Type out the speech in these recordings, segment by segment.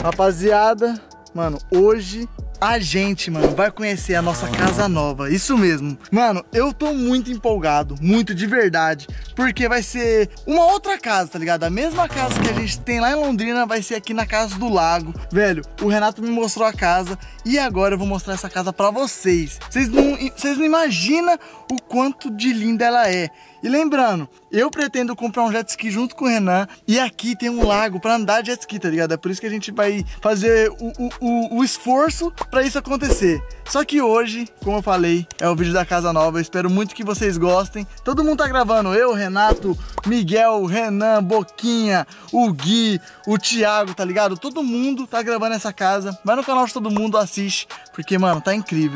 Rapaziada, mano, hoje a gente, mano, vai conhecer a nossa casa nova. Isso mesmo. Mano, eu tô muito empolgado, muito de verdade, porque vai ser uma outra casa, tá ligado? A mesma casa que a gente tem lá em Londrina vai ser aqui na Casa do Lago. Velho, o Renato me mostrou a casa e agora eu vou mostrar essa casa pra vocês. Vocês não imaginam o quanto de linda ela é. E lembrando, eu pretendo comprar um jet ski junto com o Renan. E aqui tem um lago pra andar de jet ski, tá ligado? É por isso que a gente vai fazer o esforço pra isso acontecer. Só que hoje, como eu falei, é o vídeo da casa nova. Eu espero muito que vocês gostem. Todo mundo tá gravando. Eu, Renato, Miguel, Renan, Boquinha, o Gui, o Thiago, tá ligado? Todo mundo tá gravando essa casa. Vai no canal de todo mundo, assiste. Porque, mano, tá incrível.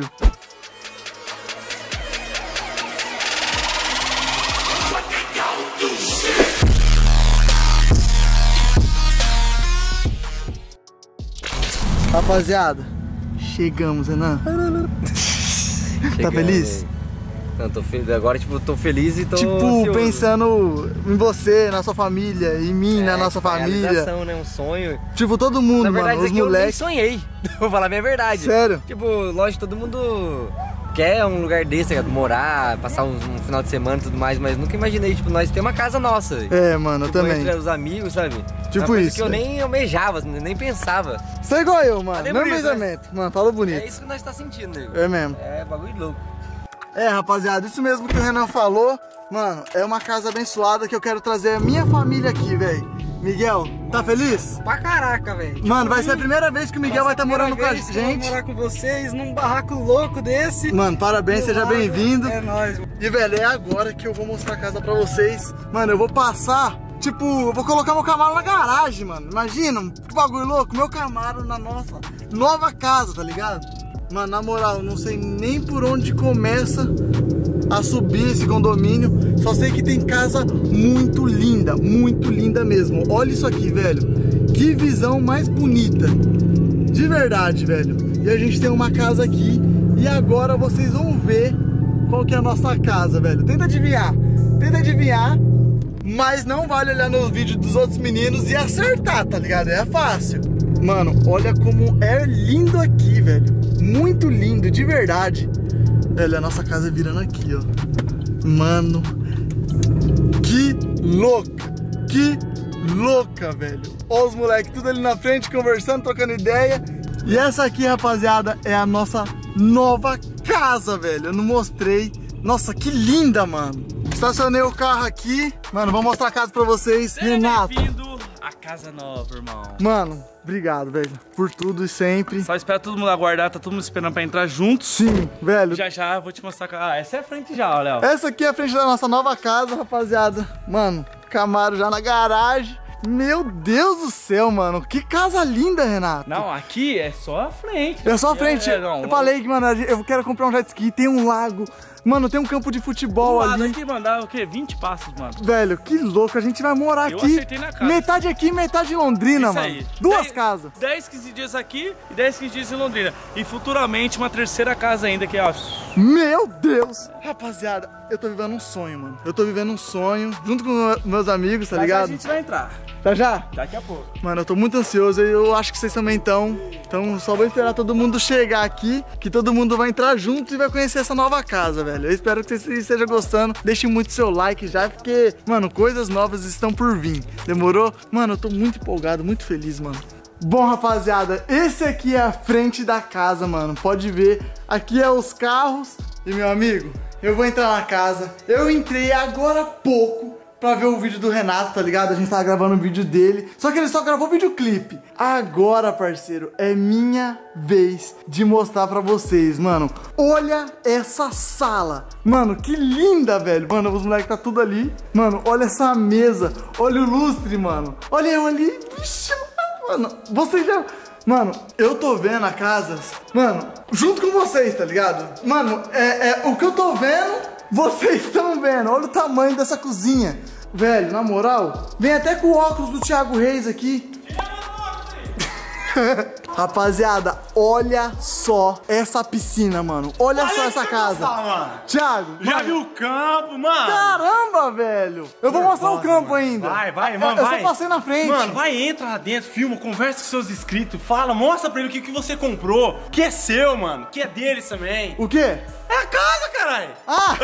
Rapaziada, chegamos, Renan. Tá feliz? Não, tô feliz. Agora, tipo, tô feliz e tô tipo, ansioso. Pensando em você, na sua família, em mim, na nossa família. Realização, né? Um sonho. Tipo, todo mundo, na verdade, mano, os moleques. Eu nem sonhei, vou falar a minha verdade. Sério? Tipo, lógico, todo mundo quer um lugar desse, tá, morar, passar um final de semana e tudo mais, mas nunca imaginei, tipo, nós ter uma casa nossa. É, mano, tipo, eu também. Entre os amigos, sabe? Tipo uma isso. que eu nem almejava, nem pensava. Você é igual eu, mano. Meu bonito, pensamento. né? Mano, fala bonito. É isso que nós tá sentindo, nego. É mesmo. É bagulho louco. É, rapaziada, isso mesmo que o Renan falou. Mano, é uma casa abençoada que eu quero trazer a minha família aqui, velho. Miguel, tá feliz? Pra caraca, velho. Mano, vai ser a primeira vez que o Miguel vai estar morando com a gente. Eu vou morar com vocês num barraco louco desse. Mano, parabéns, seja bem-vindo. É nóis. E, velho, é agora que eu vou mostrar a casa pra vocês. Mano, eu vou passar, tipo, eu vou colocar meu Camaro na garagem, mano. Imagina, que bagulho louco, meu Camaro na nossa nova casa, tá ligado? Mano, na moral, não sei nem por onde começa a subir esse condomínio. Só sei que tem casa muito linda mesmo. Olha isso aqui, velho. Que visão mais bonita. De verdade, velho. E a gente tem uma casa aqui. E agora vocês vão ver qual que é a nossa casa, velho. Tenta adivinhar. Mas não vale olhar nos vídeos dos outros meninos e acertar, tá ligado? É fácil. Mano, olha como é lindo aqui, velho. Muito lindo, de verdade. Velho, a nossa casa virando aqui, ó. Mano, que louca, velho. Ó os moleques tudo ali na frente, conversando, trocando ideia. E essa aqui, rapaziada, é a nossa nova casa, velho. Eu não mostrei. Nossa, que linda, mano. Estacionei o carro aqui. Mano, vou mostrar a casa pra vocês. Renato. Bem-vindo à casa nova, irmão. Mano, obrigado, velho, por tudo e sempre. Só espera todo mundo aguardar, tá todo mundo esperando pra entrar juntos. Sim, velho. Já eu vou te mostrar. Ah, essa é a frente já, ó, Léo. Essa aqui é a frente da nossa nova casa, rapaziada. Mano, Camaro já na garagem. Meu Deus do céu, mano. Que casa linda, Renato. Não, aqui é só a frente. É só a frente. Não, eu falei que, mano, eu quero comprar um jet ski. Tem um lago. Mano, tem um campo de futebol ali. aqui mandar o quê? 20 passos, mano. Velho, que louco. A gente vai morar Eu aqui. acertei na casa. Metade aqui, metade em Londrina, Isso mano. aí. Duas casas. 10, 15 dias aqui e 10, 15 dias em Londrina. E futuramente uma terceira casa ainda, que é, ó. Meu Deus. Rapaziada, eu tô vivendo um sonho, mano. Eu tô vivendo um sonho junto com meus amigos, tá ligado? A gente vai entrar. Tá já? Daqui a pouco. Mano, eu tô muito ansioso e eu acho que vocês também estão. Então só vou esperar todo mundo chegar aqui, que todo mundo vai entrar junto e vai conhecer essa nova casa, velho. Eu espero que vocês estejam gostando. Deixe muito seu like já, porque, mano, coisas novas estão por vir. Demorou? Mano, eu tô muito empolgado, muito feliz, mano. Bom, rapaziada, esse aqui é a frente da casa, mano. Pode ver, aqui é os carros. E, meu amigo, eu vou entrar na casa. Eu entrei agora há pouco pra ver o vídeo do Renato, tá ligado? A gente tava gravando o vídeo dele, só que ele só gravou o videoclipe. Agora, parceiro, é minha vez de mostrar pra vocês, mano. Olha essa sala. Mano, que linda, velho. Mano, os moleques tá tudo ali. Mano, olha essa mesa. Olha o lustre, mano. Olha eu ali. Vixe, mano, vocês já... Mano, eu tô vendo a casa, mano, junto com vocês, tá ligado? Mano, o que eu tô vendo... Vocês estão vendo, olha o tamanho dessa cozinha. Velho, na moral, vem até com o óculos do Thiago Reis aqui. Rapaziada, olha só essa piscina, mano. Olha só essa casa. Mano. Thiago, Já mano, viu o campo, mano? caramba, velho. Eu vou mostrar o campo ainda. Vai, mano, Eu vai. só passei na frente. Mano, vai, entra lá dentro, filma, conversa com seus inscritos, fala, mostra pra ele o que você comprou, que é seu, mano, que é deles também. O quê? É a casa, caralho. Ah!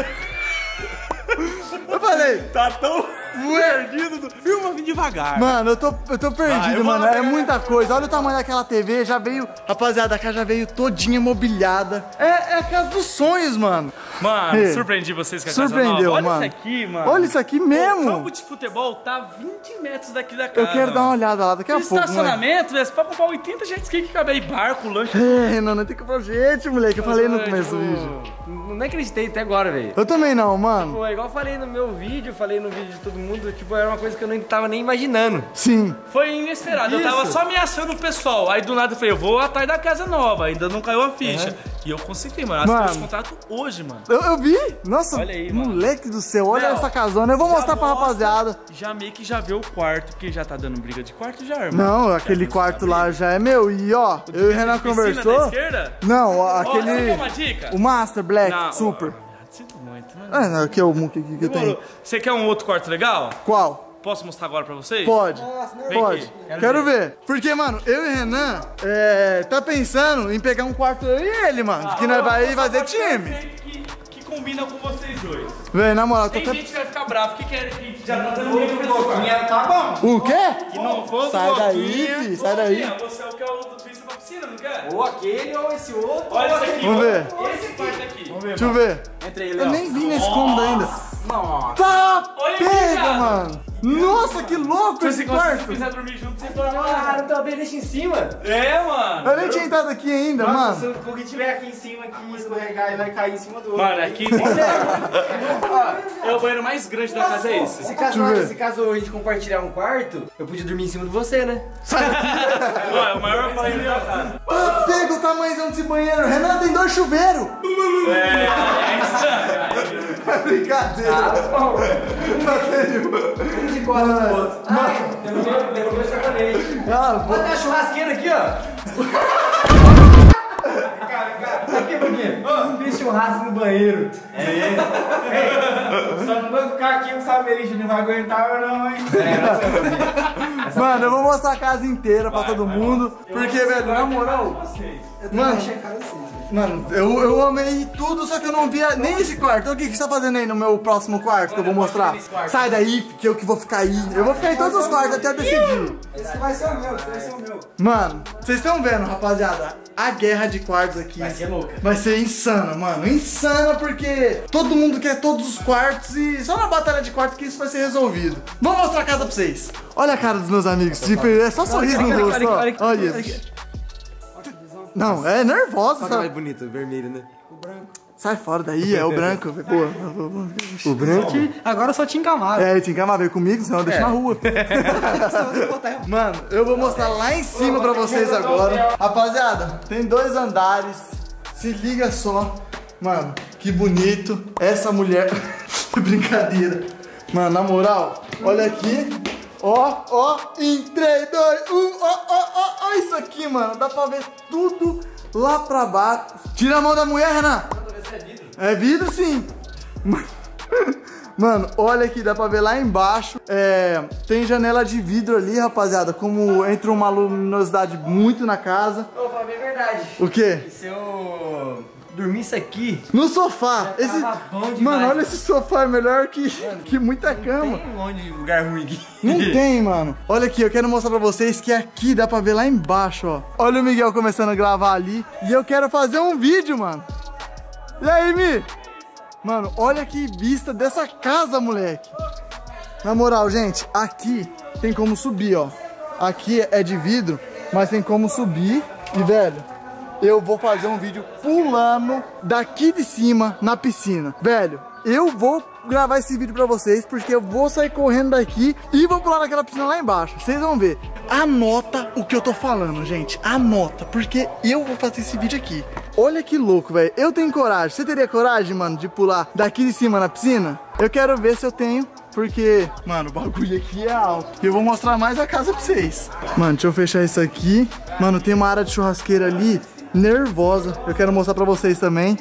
Eu falei. Tá tão perdido. Filma devagar. Mano, eu tô perdido, eu vou mano. lá É pegar muita coisa. Olha o tamanho daquela TV. Já veio. Rapaziada, a casa já veio todinha mobiliada. É a casa dos sonhos, mano. Mano, Ei, surpreendi vocês com a casa surpreendeu, nova. Olha mano. isso aqui, mano. Olha isso aqui O mesmo. campo de futebol tá 20 metros daqui da casa. Eu quero dar uma olhada lá daqui a pouco. Estacionamento, velho. Você pode comprar 80 jet ski que cabe aí, barco, lanche. É, não tem que comprar gente, moleque. Eu falei no começo do vídeo. Não acreditei até agora, velho. Eu também não, mano. Pô, igual eu falei no meu vídeo, falei no vídeo de todo mundo, tipo, era uma coisa que eu não tava nem imaginando. Sim. Foi inesperado. Eu tava só ameaçando o pessoal. Aí do nada eu falei, eu vou atrás da casa nova. Ainda não caiu a ficha. E eu consegui, mano. Assinei esse contrato hoje, mano. Eu vi. Nossa, Olha aí, mano. moleque do céu. Olha Não, essa casona. Eu vou mostrar pra mostra, rapaziada. Já meio que já vê o quarto, porque já tá dando briga de quarto já, irmão. Não, aquele quarto lá já é meu. E ó, eu e o Renan Piscina da conversou. esquerda? Não, Ó, você aquele. quer uma dica? O Master Black Não, Super. Sinto muito, mano. Ah, não, aqui é o que eu tenho. Você quer um outro quarto legal? Qual? Posso mostrar agora pra vocês? Pode. Vem Pode. aqui. Quero ver. Porque, mano, eu e o Renan tá pensando em pegar um quarto eu e ele, mano. Que nós vai fazer time. Que combina com vocês dois. Véi, na moral, tô Tem até... gente que vai ficar bravo, que já tá dando briga pra esse Tá bom. O quê? Que não for Sai daí, filho. Sai daí. Você é o que é o do twist da piscina, não quer? Ou aquele ou esse outro. Olha isso aqui. Vamos ver. Esse quarto aqui. Deixa eu ver. Entra aí, Eu Léo. nem vi nesse cômodo ainda. Nossa. Tá Olha aqui, pega, cara. mano. Nossa, que louco Se esse você quarto. quiser dormir junto, você pode. Ah, não tem deixa em cima. É, mano. Eu nem tinha entrado aqui ainda, mano. Se o que tiver aqui em cima, que escorregar e vai cair em cima do outro. Mano, aqui é o banheiro mais grande da casa, é esse. Se ver. caso a gente compartilhar um quarto, eu podia dormir em cima de você, né? Ó, é o maior banheiro da casa. Tá pega o tamanhozão desse banheiro. Renan tem 2 chuveiros. É insano. É brincadeira. Um de costas do outro. Derrubei o sabonete. Ah, Olha a churrasqueira aqui, ó. Aqui, Bruninho. Fiz churrasco no banheiro. Só não vai ficar aqui, não sabe, ele não vai aguentar ou não, hein? mano, eu vou mostrar a casa inteira pra todo mundo. Porque, velho, na moral. Mano, eu amei tudo, só que eu não via nem esse quarto. Então, o que você tá fazendo aí no meu próximo quarto que eu vou mostrar? Sai daí, que eu que vou ficar aí. Eu vou ficar em todos os quartos até eu decidir. Esse vai ser o meu, esse vai ser o meu. Mano, vocês estão vendo, rapaziada? A guerra de quartos aqui Vai ser louca. vai ser insana, mano. Insana porque todo mundo quer todos os quartos e só na batalha de quartos que isso vai ser resolvido. Vamos mostrar a casa pra vocês. Olha a cara dos meus amigos. Tipo, é só sorriso no rosto, ó. Olha isso. Não, é nervosa, Olha mais sabe? bonito, vermelho, né? Sai fora daí, é o branco. Pô, O branco. Agora eu sou Tim Camaro. é, tinha que amar, veio comigo, senão eu deixo na rua. Mano, eu vou mostrar lá em cima pra vocês agora. Rapaziada, tem 2 andares. Se liga só. Mano, que bonito. Essa mulher. Brincadeira. Mano, na moral, olha aqui. Ó, em 3, 2, 1. Ó, isso aqui, mano. Dá pra ver tudo lá pra baixo. Tira a mão da mulher, Renan. É vidro, sim. Mano, olha aqui, dá pra ver lá embaixo. Tem janela de vidro ali, rapaziada. Como entra uma luminosidade muito na casa. Ô, pra ver a verdade. O quê? Se eu dormisse aqui, No sofá. já tava bom demais. Mano, olha esse sofá, é melhor que muita cama. tem um monte de lugar ruim aqui. Não tem, mano. Olha aqui, eu quero mostrar pra vocês que aqui dá pra ver lá embaixo, ó. Olha o Miguel começando a gravar ali. E eu quero fazer um vídeo, mano. E aí, Mi? Mano, olha que vista dessa casa, moleque. Na moral, gente, aqui tem como subir, ó. Aqui é de vidro, mas tem como subir. E, velho, eu vou fazer um vídeo pulando daqui de cima na piscina. Velho, eu vou gravar esse vídeo pra vocês, porque eu vou sair correndo daqui e vou pular naquela piscina lá embaixo. Vocês vão ver. Anota o que eu tô falando, gente. Anota, porque eu vou fazer esse vídeo aqui. Olha que louco, velho. Eu tenho coragem. Você teria coragem, mano, de pular daqui de cima na piscina? Eu quero ver se eu tenho porque, mano, o bagulho aqui é alto. E eu vou mostrar mais a casa pra vocês. Mano, deixa eu fechar isso aqui. Mano, tem uma área de churrasqueira ali, nervosa. Eu quero mostrar pra vocês também.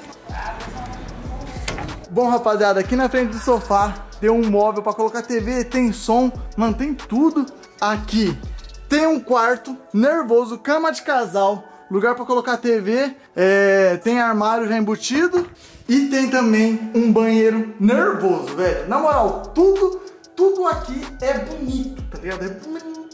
Bom, rapaziada, aqui na frente do sofá tem um móvel pra colocar TV, tem som, mano, tem tudo. Aqui tem um quarto nervoso, cama de casal, lugar pra colocar TV, tem armário já embutido e tem também um banheiro nervoso, velho. Na moral, tudo aqui é bonito, tá ligado? É bonito.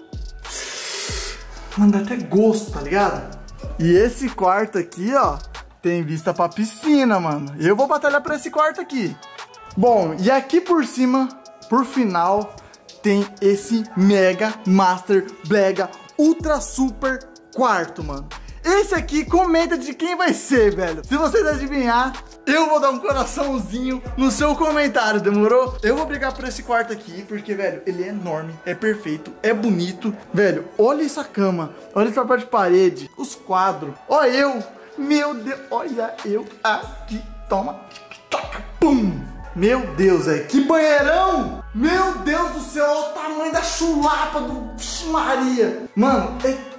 Mano, dá até gosto, tá ligado? E esse quarto aqui, ó, tem vista pra piscina, mano. Eu vou batalhar por esse quarto aqui. Bom, e aqui por cima, por final, tem esse mega master brega ultra super quarto, mano. Esse aqui, comenta de quem vai ser, velho. Se vocês adivinhar, eu vou dar um coraçãozinho no seu comentário, demorou? Eu vou brigar por esse quarto aqui, porque, velho, ele é enorme, é perfeito, é bonito. Velho, olha essa cama, olha essa parte de parede, os quadros. Olha eu, meu Deus, olha eu aqui, toma, taca, pum. Meu Deus, velho, que banheirão! Meu Deus do céu, olha o tamanho da chulapa do Maria. Mano,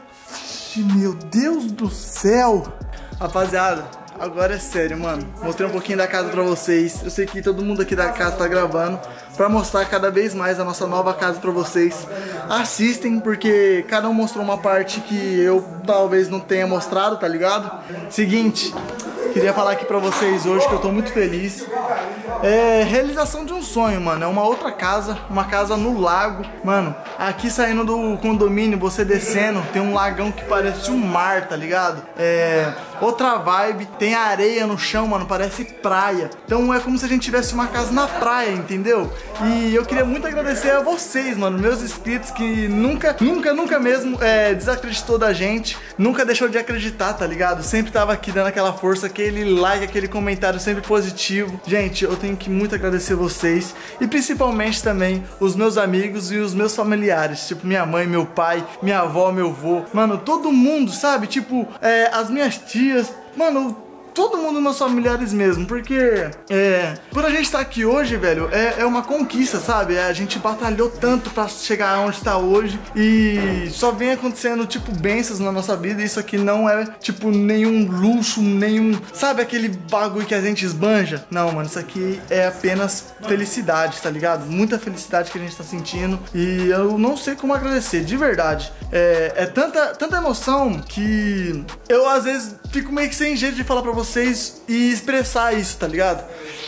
meu Deus do céu. Rapaziada, agora é sério, mano. Mostrei um pouquinho da casa pra vocês. Eu sei que todo mundo aqui da casa tá gravando pra mostrar cada vez mais a nossa nova casa pra vocês. Assistem, porque cada um mostrou uma parte que eu talvez não tenha mostrado, tá ligado? Seguinte, queria falar aqui pra vocês hoje que eu tô muito feliz. É realização de um sonho, mano. É uma outra casa, uma casa no lago. Mano, aqui saindo do condomínio, você descendo, tem um lagão que parece um mar, tá ligado? Outra vibe, tem areia no chão, mano, parece praia. Então é como se a gente tivesse uma casa na praia, entendeu? E eu queria muito agradecer a vocês, mano, meus inscritos, que nunca mesmo desacreditou da gente, nunca deixou de acreditar, tá ligado? Sempre tava aqui dando aquela força, aquele like, aquele comentário sempre positivo. Gente, eu tenho que muito agradecer vocês e principalmente também os meus amigos e os meus familiares, tipo minha mãe, meu pai, minha avó, meu avô, mano, todo mundo, sabe? Tipo, as minhas tias, mano, todo mundo, meus familiares mesmo, porque por a gente estar aqui hoje, velho, é uma conquista, sabe? A gente batalhou tanto pra chegar onde está hoje e só vem acontecendo, tipo, bênçãos na nossa vida. E isso aqui não é, tipo, nenhum luxo, sabe aquele bagulho que a gente esbanja? Não, mano, isso aqui é apenas felicidade, tá ligado? Muita felicidade que a gente tá sentindo e eu não sei como agradecer, de verdade. É tanta emoção que eu, às vezes, fico meio que sem jeito de falar pra vocês e expressar isso, tá ligado?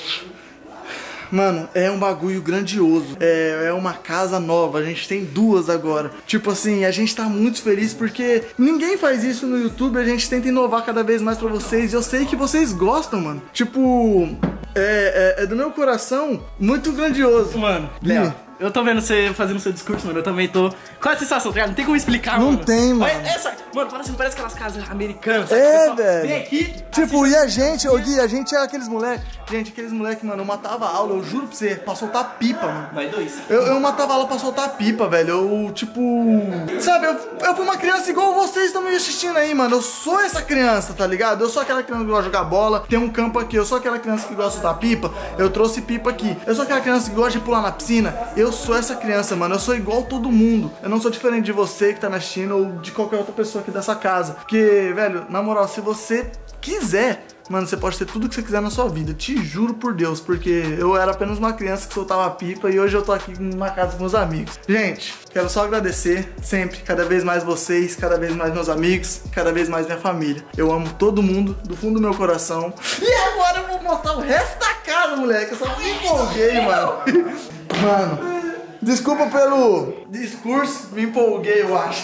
Mano, é um bagulho grandioso. É uma casa nova, a gente tem duas agora. Tipo assim, a gente tá muito feliz porque ninguém faz isso no YouTube. A gente tenta inovar cada vez mais pra vocês e eu sei que vocês gostam, mano. Tipo, é do meu coração muito grandioso. Mano, Léo, eu tô vendo você fazendo seu discurso, mano. Eu também tô. Qual é a sensação, tá ligado? Não tem como explicar, não mano. Não tem, mano. Mano, parece aquelas casas americanas, sabe? Velho. Vem aqui. Tipo, e a gente, ô Gui, a gente é aqueles moleques. Gente, aqueles moleques, mano, eu matava a aula, eu juro pra você, pra soltar pipa, mano. Vai dois. Eu matava a aula pra soltar pipa, velho. Eu, tipo. Sabe, eu fui uma criança igual vocês estão me assistindo aí, mano. Eu sou essa criança, tá ligado? Eu sou aquela criança que gosta de jogar bola. Tem um campo aqui. Eu sou aquela criança que gosta de soltar pipa. Eu trouxe pipa aqui. Eu sou aquela criança que gosta de pular na piscina. Eu sou essa criança, mano. Eu sou igual todo mundo. Eu não sou diferente de você que tá me assistindo ou de qualquer outra pessoa aqui dessa casa. Porque, velho, na moral, se você quiser, mano, você pode ter tudo que você quiser na sua vida. Te juro por Deus, porque eu era apenas uma criança que soltava pipa e hoje eu tô aqui numa casa com meus amigos. Gente, quero só agradecer sempre, cada vez mais vocês, cada vez mais meus amigos, cada vez mais minha família. Eu amo todo mundo, do fundo do meu coração. E agora eu vou mostrar o resto da casa, moleque. Eu só me empolguei, mano. Mano, desculpa pelo discurso, me empolguei, eu acho.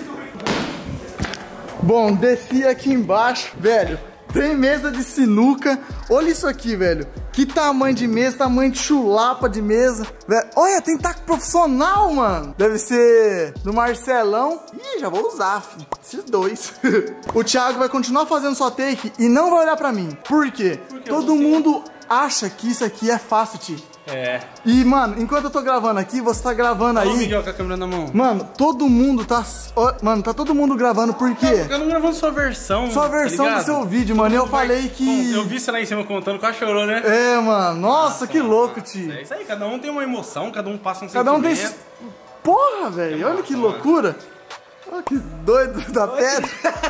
Bom, desci aqui embaixo, velho. Tem mesa de sinuca. Olha isso aqui, velho. Que tamanho de mesa, tamanho de chulapa de mesa, velho. Olha, tem taco profissional, mano. Deve ser do Marcelão. Ih, já vou usar, filho. Esses dois. O Thiago vai continuar fazendo sua take e não vai olhar pra mim. Por quê? Porque todo mundo acha que isso aqui é fácil, Ti. É. E, mano, enquanto eu tô gravando aqui, você tá gravando Olha o aí. Miguel com a câmera na mão. Mano, todo mundo tá... Mano, tá todo mundo gravando por quê? Eu não gravando sua versão. Sua versão tá do seu vídeo, mano. Eu falei que... Eu vi você lá em cima contando, quase chorou, né? É, mano. Nossa, que louco, tio. É isso aí, cada um tem uma emoção, cada um passa um Cada um tem... sentimento. Porra, velho. Olha que loucura. Olha que doido da pedra.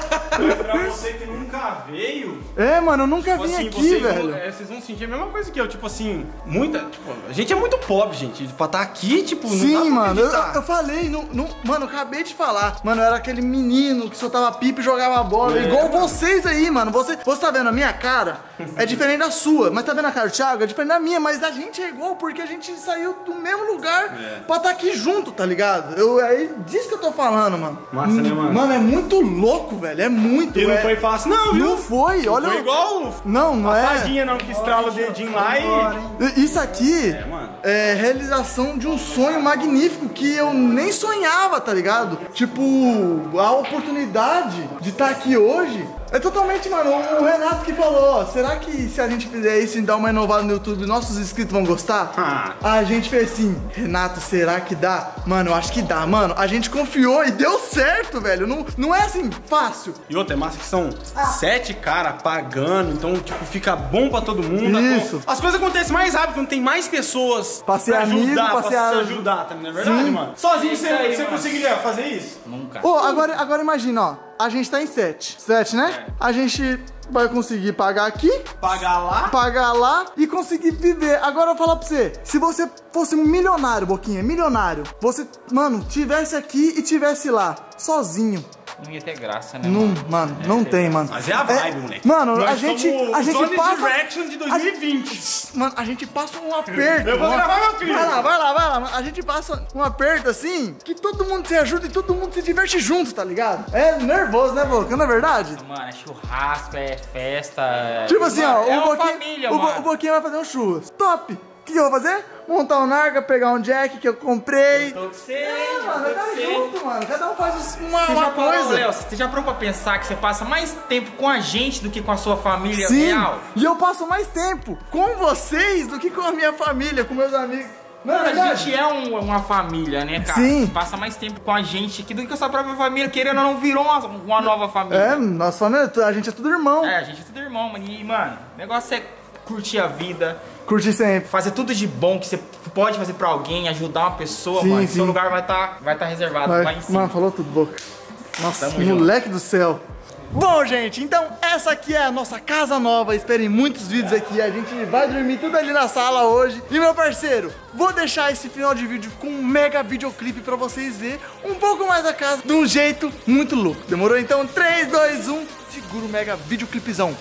Pra você que nunca veio... É, mano, eu nunca Tipo vim assim, aqui, velho. Vocês vão sentir a mesma coisa que eu, tipo assim, tipo, a gente é muito pobre, gente. Pra estar aqui, tipo, não dá Sim, pra mano, acreditar. eu falei, mano, eu acabei de falar. Mano, eu era aquele menino que soltava pipa e jogava bola, igual vocês aí, mano. Você tá vendo a minha cara? É diferente da sua, mas tá vendo a cara do Thiago? É diferente da minha, mas a gente é igual porque a gente saiu do mesmo lugar pra estar aqui junto, tá ligado? É disso que eu tô falando, mano. Massa, né, mano? Mano, é muito louco, velho, é muito. E não foi fácil, não, viu? Não foi, olha. Foi igual Não a é. fadinha, não, que estrala o dedinho lá e... Isso aqui mano. é realização de um sonho magnífico que eu nem sonhava, tá ligado? Tipo, a oportunidade de estar aqui hoje é totalmente, mano, o Renato que falou, ó, será que se a gente fizer isso e dar uma inovada no YouTube, nossos inscritos vão gostar? A gente fez assim, Renato, será que dá? Mano, eu acho que dá, mano. A gente confiou e deu certo, velho. Não é assim, fácil. E outra, é massa que são 7 caras pagando, então, tipo, fica bom pra todo mundo. Isso. As coisas acontecem mais rápido quando tem mais pessoas Pra ser amigo, pra se ser ajudar, tá? Não é verdade, Sim. mano? Sozinho Isso aí, você mano. conseguiria fazer isso? Nunca. Ô, agora imagina, ó. A gente tá em 7. 7, né? A gente vai conseguir pagar aqui, pagar lá e conseguir viver. Agora eu vou falar pra você, se você fosse um milionário, Boquinha, milionário, você, mano, tivesse aqui e tivesse lá, sozinho. Não ia ter graça, né? Não, mano, não tem, mano. Mas é a vibe, moleque. Mano, Nós a gente somos passa... One Direction de 2020. Mano, a gente passa um aperto. Eu vou mano. gravar, meu filho. Vai lá. A gente passa um aperto assim, que todo mundo se ajuda e todo mundo se diverte junto, tá ligado? É nervoso, né, Boca? Não é verdade? Mano, é churrasco, é festa. É... Tipo assim, ó, é o uma Boquinha, família, o mano. Boquinha vai fazer um churras. Top! O que eu vou fazer? Montar um narga, pegar um jack que eu comprei. Tô com você, Mano, tô com tá você. junto, mano. Cada um faz uma Você já parou, coisa. Léo, você já parou pra pensar que você passa mais tempo com a gente do que com a sua família Sim, real? e eu passo mais tempo com vocês do que com a minha família, com meus amigos. Não é Mano, a verdade? gente é uma família, né, cara? Sim. Você passa mais tempo com a gente aqui do que com a sua própria família, querendo ou não, virou uma nova família. É, nossa família, a gente é tudo irmão. É, a gente é tudo irmão, mano. E, mano, o negócio é curtir a vida, Curti sempre. fazer tudo de bom que você pode fazer pra alguém, ajudar uma pessoa, Sim, mano. sim. Seu lugar vai tá reservado lá em cima. Mano, falou tudo, Boca. Nossa, Tamo moleque do céu. Bom, gente, então essa aqui é a nossa casa nova. Esperem muitos vídeos aqui. A gente vai dormir tudo ali na sala hoje. E, meu parceiro, vou deixar esse final de vídeo com um mega videoclipe pra vocês verem um pouco mais a casa de um jeito muito louco. Demorou? Então, 3, 2, 1, segura o mega videoclipezão.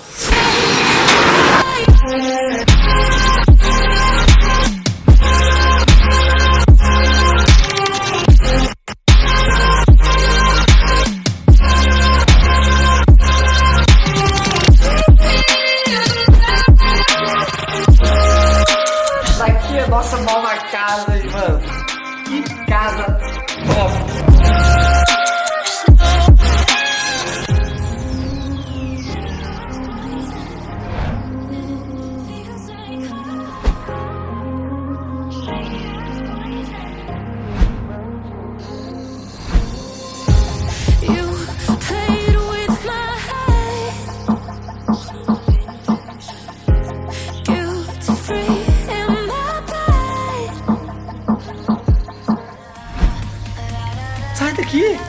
Aqui é a nossa nova casa, e, mano, que casa top. You played with my head, guilt free in my bed. Sai daqui.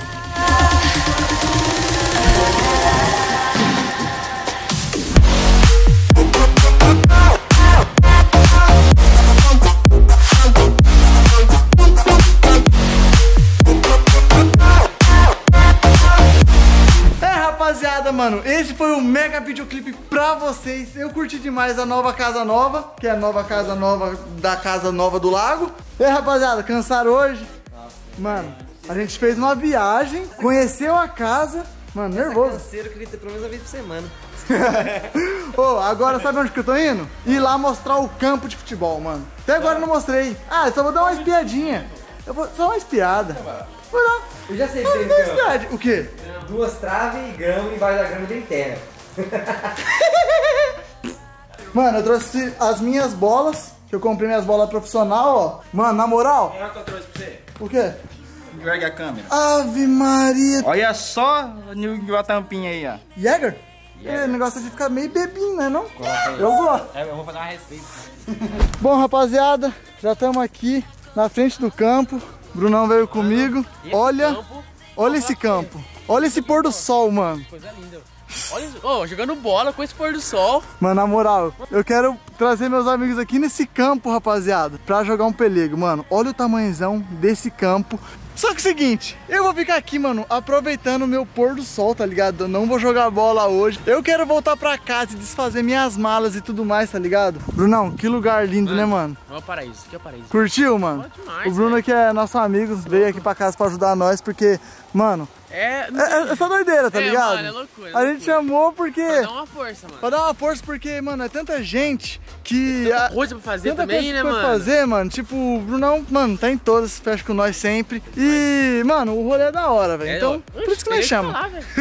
Rapaziada, mano, esse foi o mega videoclipe pra vocês. Eu curti demais a nova casa nova, que é a nova casa nova da casa nova do lago. E aí, rapaziada, cansaram hoje? Mano, a gente fez uma viagem, conheceu a casa. Mano, nervoso. Canseiro, eu queria ter pelo menos uma vez por semana. Ô, agora sabe onde que eu tô indo? Ir lá mostrar o campo de futebol, mano. Até agora eu não mostrei. Ah, eu só vou dar uma espiadinha. Eu vou só uma espiada. Vou dar. Eu já sei Vou que dar tem uma campo. espiada. O quê? 2 traves e grama, e embaixo da grama tem terra. Mano, eu trouxe as minhas bolas que eu comprei minhas bolas profissional, ó. Mano, na moral... Olha o que eu trouxe pra você. O quê? Jogue a câmera. Ave Maria. Olha só a tampinha aí, ó. Jäger? É, o negócio de ficar meio bebinho, né não? Eu gosto. Eu vou fazer uma receita. Bom, rapaziada, já estamos aqui na frente do campo. Brunão veio comigo. Olha esse campo. Olha esse pôr do sol, mano. Coisa linda. Olha, jogando bola com esse pôr do sol. Mano, na moral, eu quero trazer meus amigos aqui nesse campo, rapaziada, pra jogar um pelego. Mano, olha o tamanhozão desse campo. Só que é o seguinte, eu vou ficar aqui, mano, aproveitando o meu pôr do sol, tá ligado? Eu não vou jogar bola hoje. Eu quero voltar pra casa e desfazer minhas malas e tudo mais, tá ligado? Brunão, que lugar lindo, né, mano? É o paraíso, aqui é o paraíso. Curtiu, mano? Demais, o Bruno, que é nosso amigo, veio aqui pra casa pra ajudar nós, porque, mano... É essa doideira, tá ligado? Mano, é loucura. A gente chamou porque... Pra dar uma força, mano. Pra dar uma força, porque, mano, é tanta gente que... Tanta coisa pra fazer também, né, mano? Pra fazer, mano. Tipo, o Brunão, mano, tá em todas, fecha com nós sempre. E, mano, o rolê é da hora, velho. Então, por isso que nós chamamos.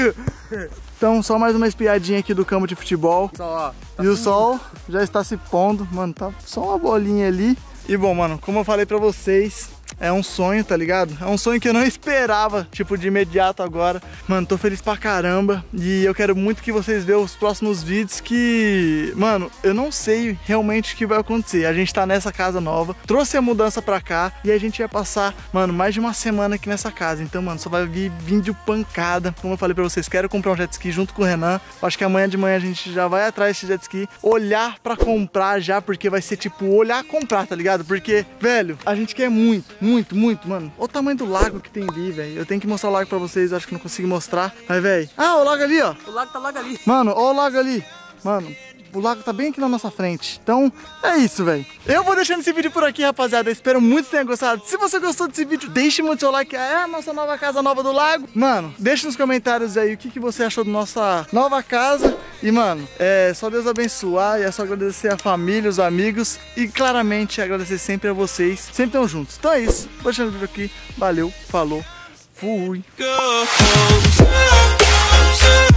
Então, só mais uma espiadinha aqui do campo de futebol. Só, e o sol já está se pondo. Mano, tá só uma bolinha ali. E, bom, mano, como eu falei pra vocês... É um sonho, tá ligado? É um sonho que eu não esperava, tipo, de imediato agora. Mano, tô feliz pra caramba. E eu quero muito que vocês vejam os próximos vídeos que... Mano, eu não sei realmente o que vai acontecer. A gente tá nessa casa nova, trouxe a mudança pra cá e a gente vai passar, mano, mais de uma semana aqui nessa casa. Então, mano, só vai vir vídeo pancada. Como eu falei pra vocês, quero comprar um jet ski junto com o Renan. Acho que amanhã de manhã a gente já vai atrás desse jet ski. Olhar pra comprar já, porque vai ser tipo, olhar comprar, tá ligado? Porque, velho, a gente quer muito, mano. Olha o tamanho do lago que tem ali, velho. Eu tenho que mostrar o lago pra vocês, acho que não consigo mostrar. Mas, velho... Ah, o lago ali, ó. O lago tá logo ali. Mano, olha o lago ali. Mano, o lago tá bem aqui na nossa frente. Então, é isso, velho. Eu vou deixando esse vídeo por aqui, rapaziada. Eu espero muito que tenha gostado. Se você gostou desse vídeo, deixe muito seu like. É a nossa nova casa nova do lago. Mano, deixe nos comentários aí o que você achou da nossa nova casa. E, mano, é só Deus abençoar. E é só agradecer a família, os amigos. E, claramente, agradecer sempre a vocês. Sempre estão juntos. Então é isso. Vou deixando o vídeo aqui. Valeu, falou, fui. Go,